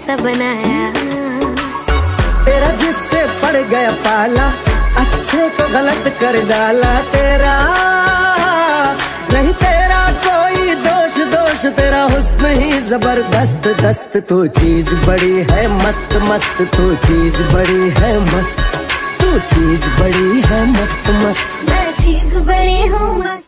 कैसा बनाया। तेरा जिससे पड़ गया पाला, अच्छे को गलत कर डाला। तेरा नहीं तेरा कोई दोष, दोष तेरा हुस्न ही जबरदस्त दस्त। तू चीज बड़ी है मस्त मस्त, तू चीज बड़ी है मस्त, तू चीज बड़ी है मस्त मस्त। मैं चीज बड़ी हूँ मस्त।